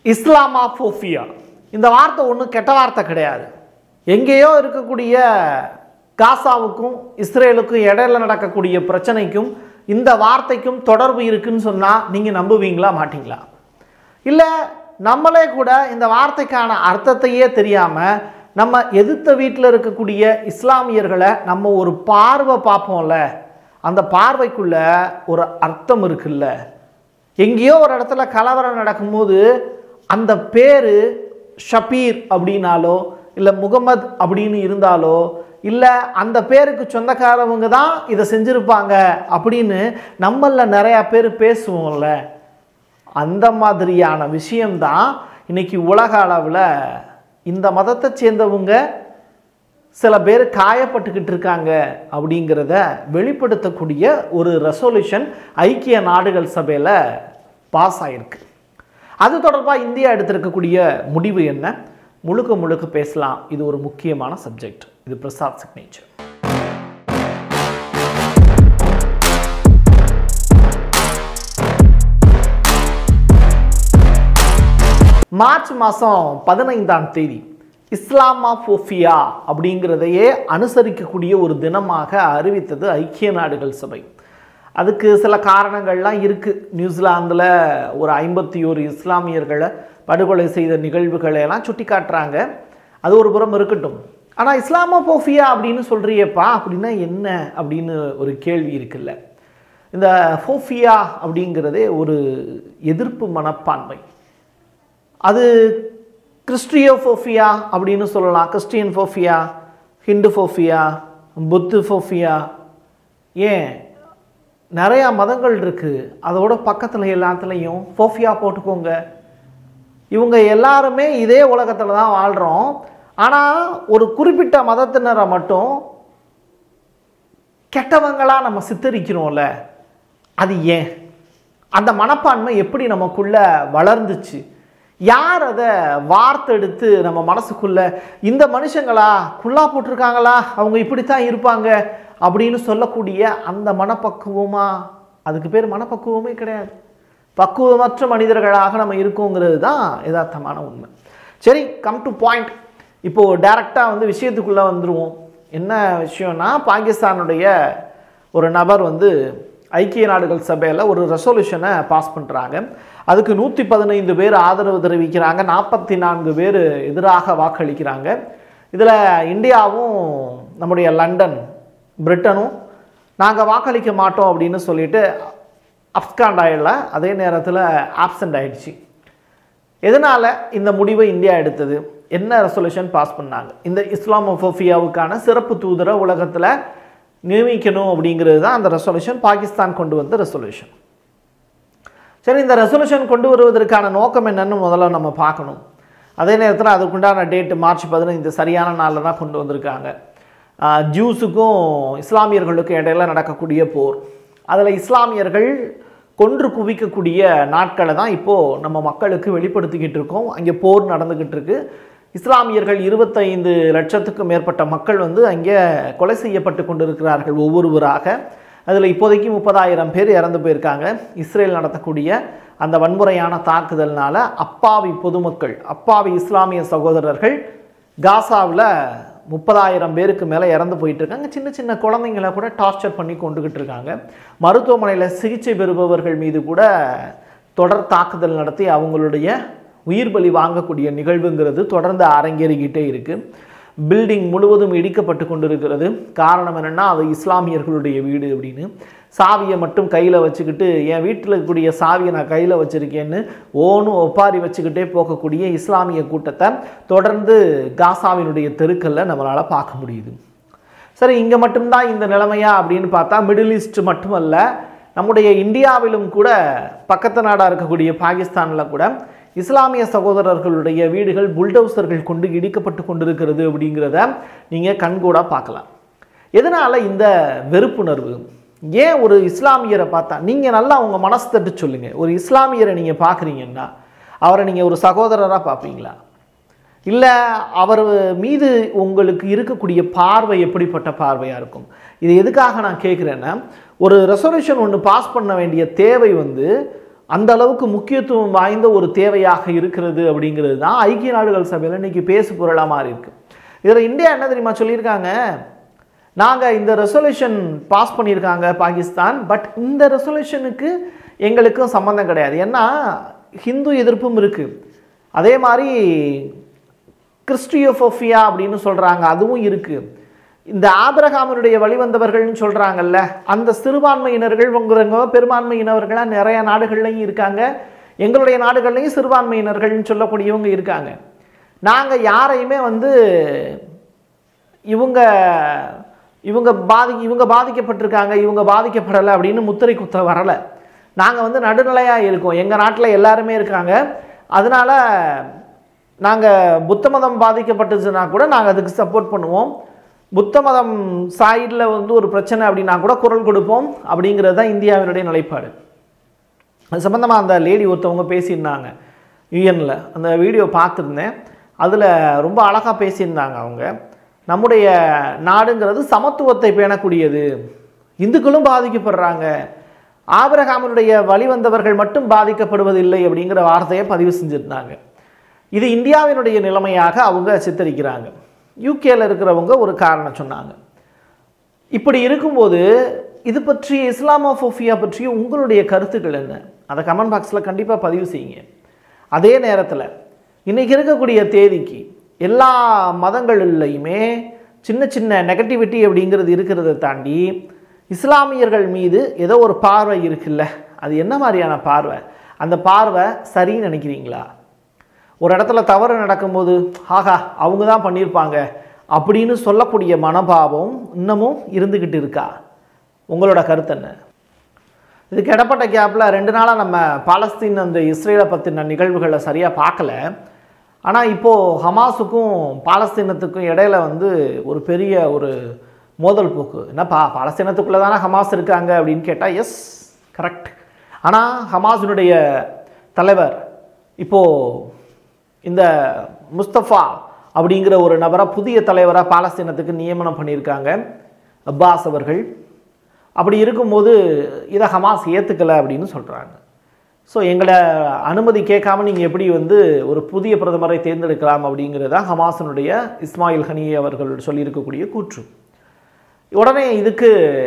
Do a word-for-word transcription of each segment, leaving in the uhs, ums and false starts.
இஸ்லாமோஃபியா இந்த வார்த்தை ஒன்றும் கெட்ட வார்த்தை கிடையாது. எங்கேயோ இருக்கக்கூடிய காசாவுக்கும் இஸ்ரேலுக்கும் இடையில நடக்கக்கூடிய பிரச்சனைக்கும் இந்த வார்த்தைக்கும் தொடர்பு இருக்குன்னு சொன்னால் நீங்கள் நம்புவீங்களா மாட்டீங்களா? இல்லை நம்மளே கூட இந்த வார்த்தைக்கான அர்த்தத்தையே தெரியாமல் நம்ம எதிர்த்த வீட்டில் இருக்கக்கூடிய இஸ்லாமியர்களை நம்ம ஒரு பார்வை பார்ப்போம்ல, அந்த பார்வைக்குள்ள ஒரு அர்த்தம் இருக்குல்ல. எங்கேயோ ஒரு இடத்துல கலவரம் நடக்கும்போது அந்த பேர் ஷபீர் அப்படின்னாலோ இல்லை முகமது அப்படின்னு இருந்தாலோ இல்லை அந்த பேருக்கு சொந்தக்காரவங்க தான் இதை செஞ்சுருப்பாங்க அப்படின்னு நம்மளில் நிறையா பேர் பேசுவோம்ல, அந்த மாதிரியான விஷயம்தான் இன்னைக்கு உலக அளவில் இந்த மதத்தை சேர்ந்தவங்க சில பேர் காயப்பட்டுக்கிட்டு இருக்காங்க அப்படிங்கிறத வெளிப்படுத்தக்கூடிய ஒரு ரெசல்யூஷன் ஐக்கிய நாடுகள் சபையில் பாஸ் ஆகிருக்கு. அது தொடர்பாக இந்தியா எடுத்திருக்கக்கூடிய முடிவு என்ன, முழுக்க முழுக்க பேசலாம். இது ஒரு முக்கியமான சப்ஜெக்ட். இது பிரசாத் சிக்னேச்சர். மார்ச் மாதம் பதினைந்தாம் தேதி இஸ்லாமோஃபியா அப்படிங்கிறதையே அனுசரிக்கக்கூடிய ஒரு தினமாக அறிவித்தது ஐக்கிய நாடுகள் சபை. அதுக்கு சில காரணங்கள்லாம் இருக்குது. நியூசிலாந்தில் ஒரு ஐம்பத்தி ஒரு இஸ்லாமியர்களை படுகொலை செய்த நிகழ்வுகளை எல்லாம் சுட்டி காட்டுறாங்க. அது ஒரு புறம் இருக்கட்டும். ஆனால் இஸ்லாமோஃபியா அப்படின்னு சொல்கிறியப்பா அப்படின்னா என்ன அப்படின்னு ஒரு கேள்வி இருக்குல்ல. இந்த ஃபோஃபியா அப்படிங்கிறதே ஒரு எதிர்ப்பு மனப்பான்மை. அது கிறிஸ்டியோஃபோஃபியா அப்படின்னு சொல்லலாம், கிறிஸ்டியன் ஃபோஃபியா, ஹிந்து ஃபோஃபியா, புத்து ஃபோஃபியா, ஏன் நிறையா மதங்கள் இருக்குது. அதோட பக்கத்தில் எல்லாத்துலேயும் ஃபோஃபியா போட்டுக்கோங்க. இவங்க எல்லாருமே இதே உலகத்தில் தான் வாழ்கிறோம். ஆனால் ஒரு குறிப்பிட்ட மதத்தினரை மட்டும் கெட்டவங்களாக நம்ம சித்தரிக்கிறோம்ல, அது ஏன்? அந்த மனப்பான்மை எப்படி நமக்குள்ளே வளர்ந்துச்சு? யார் அதை வார்த்தெடுத்து நம்ம மனசுக்குள்ளே இந்த மனுஷங்களா குள்ளா போட்டிருக்காங்களா, அவங்க இப்படித்தான் இருப்பாங்க அப்படின்னு சொல்லக்கூடிய அந்த மனப்பக்குவமா? அதுக்கு பேர் மனப்பக்குவமே கிடையாது. பக்குவமற்ற மனிதர்களாக நம்ம இருக்கோங்கிறது தான் யதார்த்தமான உண்மை. சரி, கம் டு பாயிண்ட். இப்போது டைரெக்டாக வந்து விஷயத்துக்குள்ளே வந்துடுவோம். என்ன விஷயம்னா, பாகிஸ்தானுடைய ஒரு நபர் வந்து ஐக்கிய நாடுகள் சபையில் ஒரு ரெசல்யூஷனை பாஸ் பண்ணுறாங்க. அதுக்கு நூற்றி பதினைந்து பேர் ஆதரவு தெரிவிக்கிறாங்க, நாற்பத்தி நான்கு பேர் எதிராக வாக்களிக்கிறாங்க. இதில் இந்தியாவும் நம்முடைய லண்டன் பிரிட்டனும் நாங்கள் வாக்களிக்க மாட்டோம் அப்படின்னு சொல்லிட்டு அப்ஸ்காண்ட் ஆகிடல, அதே நேரத்தில் ஆப்சண்ட் ஆகிடுச்சு. எதனால் இந்த முடிவை இந்தியா எடுத்தது? என்ன ரெசல்யூஷன் பாஸ் பண்ணாங்க? இந்த இஸ்லாமோஃபியாவுக்கான சிறப்பு தூதரை உலகத்தில் நியமிக்கணும் அப்படிங்கிறது தான் அந்த ரெசல்யூஷன். பாகிஸ்தான் கொண்டு வந்த ரெசல்யூஷன். சரி, இந்த ரெசல்யூஷன் கொண்டு வருவதற்கான நோக்கம் என்னன்னு முதல்ல நம்ம பார்க்கணும். அதே நேரத்தில் அதுக்குண்டான டேட்டு மார்ச் பதினைந்து சரியான நாளில் தான் கொண்டு வந்திருக்காங்க. ஜூஸுக்கும் இஸ்லாமியர்களுக்கும் இடையில நடக்கக்கூடிய போர், அதில் இஸ்லாமியர்கள் கொன்று குவிக்கக்கூடிய நாட்களை தான் இப்போது நம்ம மக்களுக்கு வெளிப்படுத்திக்கிட்டு இருக்கோம். அங்கே போர் நடந்துக்கிட்டு இருக்கு. இஸ்லாமியர்கள் இருபத்தைந்து லட்சத்துக்கும் மேற்பட்ட மக்கள் வந்து அங்கே கொலை செய்யப்பட்டு கொண்டிருக்கிறார்கள் ஒவ்வொருவராக. அதில் இப்போதைக்கு முப்பதாயிரம் பேர் இறந்து போயிருக்காங்க. இஸ்ரேல் நடத்தக்கூடிய அந்த வன்முறையான தாக்குதல்னால அப்பாவி பொதுமக்கள், அப்பாவி இஸ்லாமிய சகோதரர்கள் காசாவில் முப்பதாயிரம் பேருக்கு மேலே இறந்து போயிட்டு இருக்காங்க. சின்ன சின்ன குழந்தைங்களை கூட டார்ச்சர் பண்ணி கொண்டுகிட்டு இருக்காங்க. மருத்துவமனையில் சிகிச்சை பெறுபவர்கள் மீது கூட தொடர் தாக்குதல் நடத்தி அவங்களுடைய உயிர் பலி வாங்கக்கூடிய நிகழ்வுங்கிறது தொடர்ந்து அரங்கேறிக்கிட்டே இருக்குது. பில்டிங் முழுவதும் இடிக்கப்பட்டு கொண்டிருக்கிறது. காரணம் என்னென்னா, அது இஸ்லாமியர்களுடைய வீடு அப்படின்னு. சாவியை மட்டும் கையில் வச்சுக்கிட்டு, என் வீட்டில் இருக்கக்கூடிய சாவியை நான் கையில் வச்சுருக்கேன்னு ஓனும் ஒப்பாரி வச்சுக்கிட்டே போகக்கூடிய இஸ்லாமிய கூட்டத்தை தொடர்ந்து காசாவினுடைய தெருக்களில் நம்மளால் பார்க்க முடியுது. சரி, இங்கே மட்டும்தான் இந்த நிலைமையா அப்படின்னு பார்த்தா, மிடில் ஈஸ்ட் மட்டுமல்ல, நம்முடைய இந்தியாவிலும் கூட பக்கத்து நாடாக இருக்கக்கூடிய பாகிஸ்தானில் கூட இஸ்லாமிய சகோதரர்களுடைய வீடுகள் புல்டோசர்கள் கொண்டு இடிக்கப்பட்டு கொண்டிருக்கிறது அப்படிங்கிறத நீங்கள் கண்கூடாக பார்க்கலாம். எதனால் இந்த வெறுப்புணர்வு? ஏன் ஒரு இஸ்லாமியரை பார்த்தா நீங்கள் நல்லா உங்கள் மனசு தட்டு சொல்லுங்கள். ஒரு இஸ்லாமியரை நீங்கள் பார்க்குறீங்கன்னா அவரை நீங்கள் ஒரு சகோதரராக பார்ப்பீங்களா? இல்லை அவர் மீது உங்களுக்கு இருக்கக்கூடிய பார்வை எப்படிப்பட்ட பார்வையாக இருக்கும்? இது எதுக்காக நான் கேட்குறேன்னா, ஒரு ரெசல்யூஷன் ஒன்று பாஸ் பண்ண வேண்டிய தேவை வந்து அந்த அளவுக்கு முக்கியத்துவம் வாய்ந்த ஒரு தேவையாக இருக்கிறது அப்படிங்கிறது தான் ஐக்கிய நாடுகள் சபையில் இன்னைக்கு பேசு பொருளாக மாறி இருக்கு. இதில் இந்தியா என்ன தெரியுமா சொல்லியிருக்காங்க, நாங்கள் இந்த ரெசல்யூஷன் பாஸ் பண்ணியிருக்காங்க பாகிஸ்தான், பட் இந்த ரெசல்யூஷனுக்கு எங்களுக்கும் சம்மந்தம் கிடையாது. ஏன்னா ஹிந்து எதிர்ப்பும் இருக்குது, அதே மாதிரி கிறிஸ்டியோஃபோபியா அப்படின்னு சொல்கிறாங்க, அதுவும் இருக்குது. இந்த ஆபிரகாமினுடைய வழிவந்தவர்கள்னு சொல்கிறாங்கல்ல, அந்த சிறுபான்மையினர்கள் உங்கிறவங்க பெரும்பான்மையினவர்களாக நிறைய நாடுகள்லையும் இருக்காங்க, எங்களுடைய நாடுகள்லையும் சிறுபான்மையினர்கள்னு சொல்லக்கூடியவங்க இருக்காங்க. நாங்கள் யாரையுமே வந்து இவங்க இவங்க பாதி இவங்க பாதிக்கப்பட்டிருக்காங்க இவங்க பாதிக்கப்படலை அப்படின்னு முத்திரை குத்த வரலை. நாங்கள் வந்து நடுநிலையாக இருக்கோம், எங்கள் நாட்டில் எல்லாருமே இருக்காங்க, அதனால் நாங்கள் புத்த மதம் பாதிக்கப்பட்டுச்சுன்னா கூட நாங்கள் அதுக்கு சப்போர்ட் பண்ணுவோம், புத்த மதம் சைடில் வந்து ஒரு பிரச்சனை அப்படின்னா கூட குரல் கொடுப்போம் அப்படிங்கிறது தான் இந்தியாவினுடைய நிலைப்பாடு. அது சம்பந்தமாக அந்த லேடி ஒருத்தவங்க பேசியிருந்தாங்க யூஎனில், அந்த வீடியோ பார்த்துருந்தேன். அதில் ரொம்ப அழகாக பேசியிருந்தாங்க. அவங்க நம்முடைய நாடுங்கிறது சமத்துவத்தை பேணக்கூடியது, இந்துக்களும் பாதிக்கப்படுறாங்க, ஆபிரகாமினுடைய வழிவந்தவர்கள் மட்டும் பாதிக்கப்படுவதில்லை அப்படிங்கிற வார்த்தையை பதிவு செஞ்சுருந்தாங்க. இது இந்தியாவினுடைய நிலைமையாக அவங்க சித்தரிக்கிறாங்க. யூகேல இருக்கிறவங்க ஒரு காரணம் சொன்னாங்க. இப்படி இருக்கும்போது இது பற்றி இஸ்லாமோஃபோபியா பற்றி உங்களுடைய கருத்துக்கள் என்ன, அதை கமெண்ட் பாக்ஸில் கண்டிப்பாக பதிவு செய்யுங்க. அதே நேரத்தில் இன்றைக்கி இருக்கக்கூடிய தேதிக்கு எல்லா மதங்களிலையுமே சின்ன சின்ன நெகட்டிவிட்டி அப்படிங்கிறது இருக்கிறத தாண்டி இஸ்லாமியர்கள் மீது ஏதோ ஒரு பார்வை இருக்குல்ல, அது என்ன மாதிரியான பார்வை, அந்த பார்வை சரின்னு நினைக்கிறீங்களா? ஒரு இடத்துல தவறு நடக்கும்போது ஆகா அவங்க தான் பண்ணியிருப்பாங்க அப்படின்னு சொல்லக்கூடிய மனோபாவம் இன்னமும் இருந்துக்கிட்டு இருக்கா? உங்களோட கருத்து என்ன? இதுக்கு இடப்பட்ட கேப்பில் ரெண்டு நாளாக நம்ம பாலஸ்தீன் அந்த இஸ்ரேலை பற்றின நிகழ்வுகளை சரியாக பார்க்கல. ஆனால் இப்போது ஹமாஸுக்கும் பாலஸ்தீனத்துக்கும் இடையில வந்து ஒரு பெரிய ஒரு மோதல் போக்கு. என்னப்பா பாலஸ்தீனத்துக்குள்ளே தானே ஹமாஸ் இருக்காங்க அப்படின்னு கேட்டால் எஸ் கரெக்ட். ஆனால் ஹமாஸினுடைய தலைவர் இப்போது இந்த முஸ்தபா அப்படிங்கிற ஒரு நபரை புதிய தலைவராக பாலஸ்தீனத்துக்கு நியமனம் பண்ணியிருக்காங்க அப்பாஸ் அவர்கள். அப்படி இருக்கும்போது இதை ஹமாஸ் ஏற்றுக்கலை அப்படின்னு சொல்கிறாங்க. ஸோ எங்களை அனுமதி கேட்காம நீங்கள் எப்படி வந்து ஒரு புதிய பிரதமரை தேர்ந்தெடுக்கலாம் அப்படிங்கிறதா ஹமாஸினுடைய இஸ்மாயில் ஹனியே அவர்கள் சொல்லியிருக்கக்கூடிய கூற்று. உடனே இதுக்கு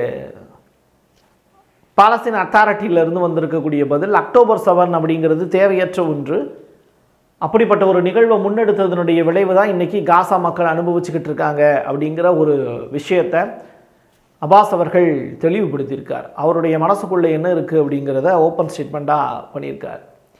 பாலஸ்தீன் அத்தாரிட்டியிலிருந்து வந்திருக்கக்கூடிய பதில் அக்டோபர் செவன் அப்படிங்கிறது தேவையற்ற ஒன்று, அப்படிப்பட்ட ஒரு நிகழ்வை முன்னெடுத்ததனுடைய விளைவு தான் இன்றைக்கி காசா மக்கள் அனுபவிச்சுக்கிட்டு இருக்காங்க அப்படிங்கிற ஒரு விஷயத்தை அப்பாஸ் அவர்கள் தெளிவுபடுத்தியிருக்கார். அவருடைய மனசுக்குள்ளே என்ன இருக்குது அப்படிங்கிறத ஓப்பன் ஸ்டேட்மெண்ட்டாக பண்ணியிருக்கார்.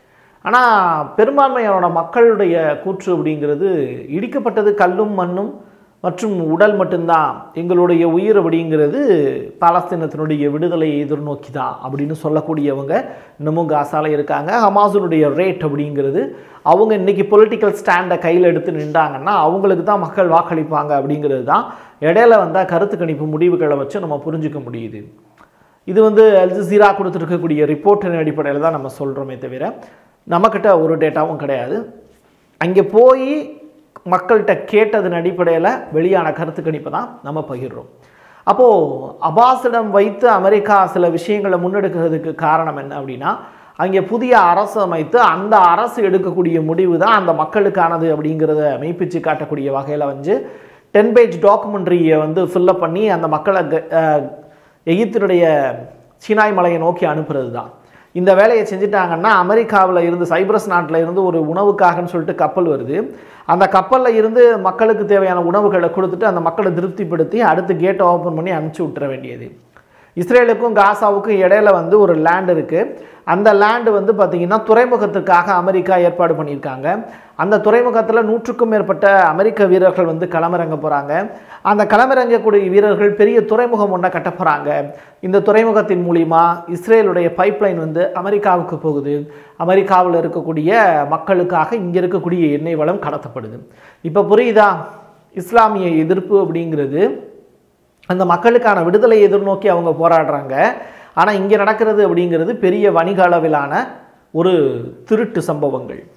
ஆனால் பெரும்பான்மையான மக்களுடைய கூற்று அப்படிங்கிறது இடிக்கப்பட்டது கல்லும் மண்ணும் மற்றும் உடல் மட்டும்தான், எங்களுடைய உயிர் அப்படிங்கிறது பாலஸ்தீனத்தினுடைய விடுதலையை எதிர்நோக்கி தான் அப்படின்னு சொல்லக்கூடியவங்க இன்னமும் காசால இருக்காங்க. ஹமாஸினுடைய ரேட் அப்படிங்கிறது அவங்க இன்றைக்கி பொலிட்டிக்கல் ஸ்டாண்டை கையில் எடுத்து நின்றாங்கன்னா அவங்களுக்கு தான் மக்கள் வாக்களிப்பாங்க அப்படிங்கிறது தான் இடையில வந்தால் கருத்து கணிப்பு முடிவுகளை வச்சு நம்ம புரிஞ்சிக்க முடியுது. இது வந்து அல் ஜஸீரா கொடுத்துருக்கக்கூடிய ரிப்போர்ட்டின் அடிப்படையில் தான் நம்ம சொல்கிறோமே தவிர நம்மக்கிட்ட ஒரு டேட்டாவும் கிடையாது. அங்கே போய் மக்கள்கிட்ட கேட்டதன் அடிப்படையில் வெளியான கருத்து கணிப்பை தான் நம்ம பகிர்றோம். அப்போது அப்பாஸிடம் வைத்து அமெரிக்கா சில விஷயங்களை முன்னெடுக்கிறதுக்கு காரணம் என்ன அப்படின்னா, அங்கே புதிய அரசு அமைத்து அந்த அரசு எடுக்கக்கூடிய முடிவு தான் அந்த மக்களுக்கானது அப்படிங்கிறத மெய்ப்பிச்சு காட்டக்கூடிய வகையில் வந்து டென் பேஜ் டாக்குமெண்ட்ரியை வந்து ஃபில்லப் பண்ணி அந்த மக்களை எகிப்தினுடைய சீனாய் மலையை நோக்கி அனுப்புறது தான். இந்த வேலையை செஞ்சுட்டாங்கன்னா அமெரிக்காவில் இருந்து சைப்ரஸ் நாட்டில் இருந்து ஒரு உணவுக்காகன்னு சொல்லிட்டு கப்பல் வருது, அந்த கப்பலில் இருந்து மக்களுக்கு தேவையான உணவுகளை கொடுத்துட்டு அந்த மக்களை திருப்திப்படுத்தி அடுத்து கேட்டை ஓப்பன் பண்ணி அனுப்பிச்சி விட்டுற வேண்டியது. இஸ்ரேலுக்கும் காசாவுக்கும் இடையில வந்து ஒரு லேண்ட் இருக்குது, அந்த லேண்டு வந்து பார்த்திங்கன்னா துறைமுகத்துக்காக அமெரிக்கா ஏற்பாடு பண்ணியிருக்காங்க. அந்த துறைமுகத்தில் நூற்றுக்கும் மேற்பட்ட அமெரிக்க வீரர்கள் வந்து களமிறங்க போகிறாங்க. அந்த களமிறங்கக்கூடிய வீரர்கள் பெரிய துறைமுகம் ஒன்றை கட்ட போகிறாங்க. இந்த துறைமுகத்தின் மூலிமா இஸ்ரேலுடைய பைப்லைன் வந்து அமெரிக்காவுக்கு போகுது. அமெரிக்காவில் இருக்கக்கூடிய மக்களுக்காக இங்கே இருக்கக்கூடிய எண்ணெய் வளம் கடத்தப்படுது. இப்போ புரியுதா? இஸ்லாமிய எதிர்ப்பு அப்படிங்கிறது அந்த மக்களுக்கான விடுதலை எதிர்நோக்கி அவங்க போராடுறாங்க. ஆனால் இங்கே நடக்கிறது அப்படிங்கிறது பெரிய வணிக அளவிலான ஒரு திருட்டு சம்பவங்கள்.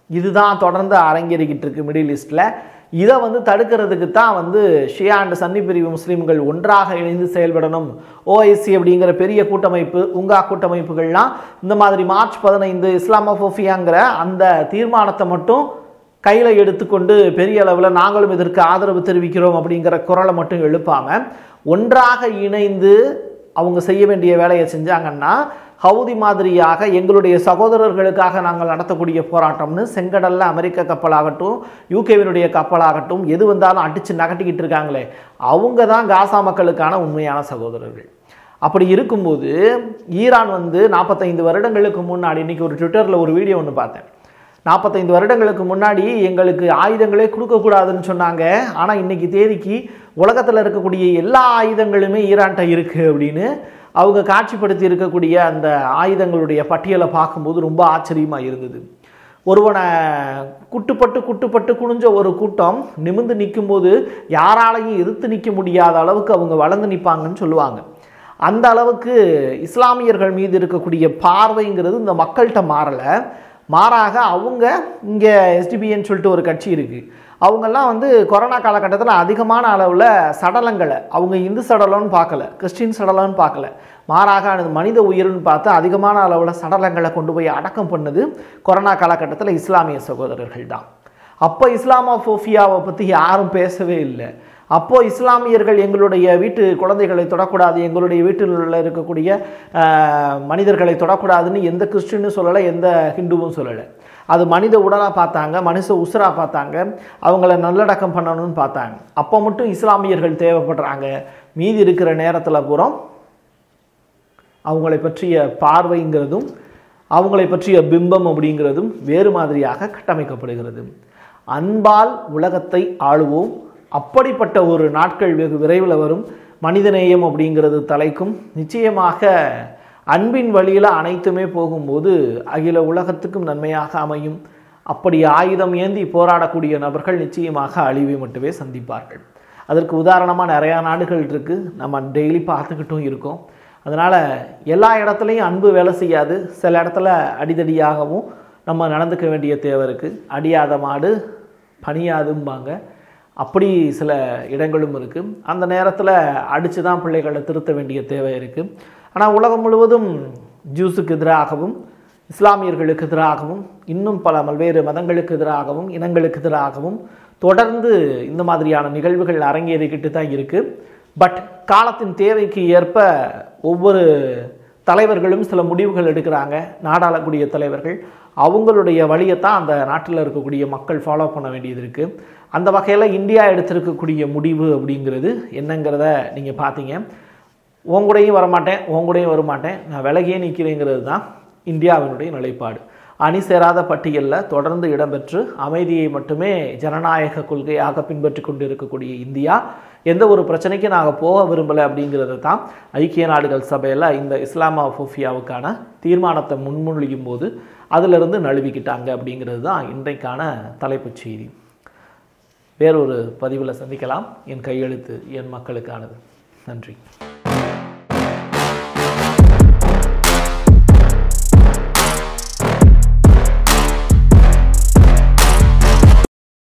இதுதான் தொடர்ந்து அரங்கேறிக்கிட்டு இருக்கு மிடில் ஈஸ்டில். இதை வந்து தடுக்கிறதுக்கு தான் வந்து ஷியா அண்ட் சன்னி பிரிவு முஸ்லீம்கள் ஒன்றாக இணைந்து செயல்படணும். ஓஐசி அப்படிங்கிற பெரிய கூட்டமைப்பு, உங்கா கூட்டமைப்புகள்லாம் இந்த மாதிரி மார்ச் பதினைந்து இஸ்லாமோஃபோபியாங்கிற அந்த தீர்மானத்தை மட்டும் கையில் எடுத்துக்கொண்டு பெரிய அளவில் நாங்களும் இதற்கு ஆதரவு தெரிவிக்கிறோம் அப்படிங்கிற குரலை மட்டும் எழுப்பாமல் ஒன்றாக இணைந்து அவங்க செய்ய வேண்டிய வேலையை செஞ்சாங்கன்னா ஹவுதி மாதிரியாக எங்களுடைய சகோதரர்களுக்காக நாங்கள் நடத்தக்கூடிய போராட்டம்னு செங்கடலில் அமெரிக்க கப்பலாகட்டும் யூகேவினுடைய கப்பலாகட்டும் எது வந்தாலும் அடித்து நகட்டிக்கிட்டு இருக்காங்களே, அவங்க தான் காசா மக்களுக்கான உண்மையான சகோதரர்கள். அப்படி இருக்கும்போது ஈரான் வந்து நாற்பத்தைந்து வருடங்களுக்கு முன்னாடி, இன்றைக்கி ஒரு ட்விட்டரில் ஒரு வீடியோ ஒன்று பார்த்தேன், நாற்பத்தைந்து வருடங்களுக்கு முன்னாடி எங்களுக்கு ஆயுதங்களே கொடுக்கக்கூடாதுன்னு சொன்னாங்க, ஆனால் இன்றைக்கி தேதிக்கு உலகத்தில் இருக்கக்கூடிய எல்லா ஆயுதங்களுமே ஈரான்கிட்ட இருக்குது அப்படின்னு அவங்க காட்சிப்படுத்தி இருக்கக்கூடிய அந்த ஆயுதங்களுடைய பட்டியலை பார்க்கும்போது ரொம்ப ஆச்சரியமாக இருந்தது. ஒருவனை குட்டுப்பட்டு குட்டுப்பட்டு குனிஞ்ச ஒரு கூட்டம் நிமிர்ந்து நிற்கும்போது யாராலையும் எதிர்த்து நிற்க முடியாத அளவுக்கு அவங்க வளர்ந்து நிற்பாங்கன்னு சொல்லுவாங்க. அந்த அளவுக்கு இஸ்லாமியர்கள் மீது இருக்கக்கூடிய பார்வைங்கிறது இந்த மக்கள்கிட்ட மாறலை. மாறாக அவங்க இங்கே எஸ்டிபின்னு சொல்லிட்டு ஒரு கட்சி இருக்குது, அவங்கெல்லாம் வந்து கொரோனா காலகட்டத்தில் அதிகமான அளவில் சடலங்களை அவங்க இந்து சடலம்னு பார்க்கல, கிறிஸ்டின் சடலம்னு பார்க்கல, மாறாக அது மனித உயிர்னு பார்த்து அதிகமான அளவில் சடலங்களை கொண்டு போய் அடக்கம் பண்ணது கொரோனா காலகட்டத்தில் இஸ்லாமிய சகோதரர்கள் தான். அப்போ இஸ்லாமோஃபோபியாவை பற்றி யாரும் பேசவே இல்லை. அப்போது இஸ்லாமியர்கள் எங்களுடைய வீட்டு குழந்தைகளை தொடக்கூடாது, எங்களுடைய வீட்டில் இருக்கக்கூடிய மனிதர்களை தொடக்கூடாதுன்னு எந்த கிறிஸ்டினும் சொல்லலை, எந்த ஹிந்துவும் சொல்லலை. அது மனித உடலாக பார்த்தாங்க, மனுஷ உசுராக பார்த்தாங்க, அவங்கள நல்லடக்கம் பண்ணணும்னு பார்த்தாங்க. அப்போ மட்டும் இஸ்லாமியர்கள் தேவைப்படுறாங்க. மீதி இருக்கிற நேரத்தில் பூரா அவங்களை பற்றிய பார்வைங்கிறதும் அவங்களை பற்றிய பிம்பம் அப்படிங்கிறதும் வேறு மாதிரியாக கட்டமைக்கப்படுகிறது. அன்பால் உலகத்தை ஆளுவோம், அப்படிப்பட்ட ஒரு நாட்கள் வெகு விரைவில் வரும். மனிதநேயம் அப்படிங்கிறது தலைக்கும். நிச்சயமாக அன்பின் வழியில் அனைத்துமே போகும்போது அகில உலகத்துக்கும் நன்மையாக அமையும். அப்படி ஆயுதம் ஏந்தி போராடக்கூடிய நபர்கள் நிச்சயமாக அழிவை மட்டுமே சந்திப்பார்கள். அதற்கு உதாரணமாக நிறையா நாடுகள் இருக்குது, நம்ம டெய்லி பார்த்துக்கிட்டும் இருக்கோம். அதனால் எல்லா இடத்துலையும் அன்பு வேலை செய்யாது, சில இடத்துல அடிதடியாகவும் நம்ம நடந்துக்க வேண்டிய தேவை இருக்குது. அடியாத மாடு பணியாதும்பாங்க, அப்படி சில இடங்களும் இருக்குது. அந்த நேரத்தில் அடித்து தான் பிள்ளைகளை திருத்த வேண்டிய தேவை இருக்குது. ஆனால் உலகம் முழுவதும் ஜூஸுக்கு எதிராகவும் இஸ்லாமியர்களுக்கு எதிராகவும் இன்னும் பல பல்வேறு மதங்களுக்கு எதிராகவும் இனங்களுக்கு எதிராகவும் தொடர்ந்து இந்த மாதிரியான நிகழ்வுகள் அரங்கேறிக்கிட்டு தான் இருக்குது. பட் காலத்தின் தேவைக்கு ஏற்ப ஒவ்வொரு தலைவர்களும் சில முடிவுகள் எடுக்கிறாங்க. நாடாளக்கூடிய தலைவர்கள் அவங்களுடைய வழியைத்தான் அந்த நாட்டில் இருக்கக்கூடிய மக்கள் ஃபாலோ பண்ண வேண்டியது இருக்குது. அந்த வகையில் இந்தியா எடுத்திருக்கக்கூடிய முடிவு அப்படிங்கிறது என்னங்கிறத நீங்கள் பார்த்தீங்க. உங்கூடையும் வரமாட்டேன், உங்கூடையும் வரமாட்டேன், நான் விலகியே நிற்கிறேங்கிறது தான் இந்தியாவினுடைய நிலைப்பாடு. அணி சேராத பட்டியலில் தொடர்ந்து இடம்பெற்று அமைதியை மட்டுமே ஜனநாயக கொள்கையாக பின்பற்றி கொண்டு இருக்கக்கூடிய இந்தியா எந்த ஒரு பிரச்சனைக்கும் நாங்கள் போக விரும்பலை அப்படிங்கிறது தான் ஐக்கிய நாடுகள் சபையில் இந்த இஸ்லாமோஃபோபியாவுக்கான தீர்மானத்தை முன்மொழியும் போது அதிலிருந்து நழுவிக்கிட்டாங்க அப்படிங்கிறது தான் இன்றைக்கான தலைப்புச் செய்தி. வேறொரு பதிவில் சந்திக்கலாம். என் கையெழுத்து என் மக்களுக்கானது. நன்றி.